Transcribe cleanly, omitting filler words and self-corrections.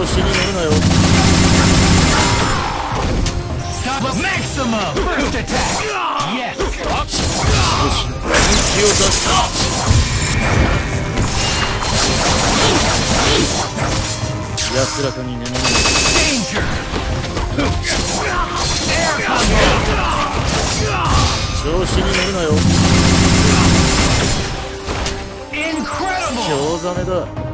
子に乗るなよ。少し本気を出した。安らかに眠るなよ。調子に乗るなよ。チョウザメだ。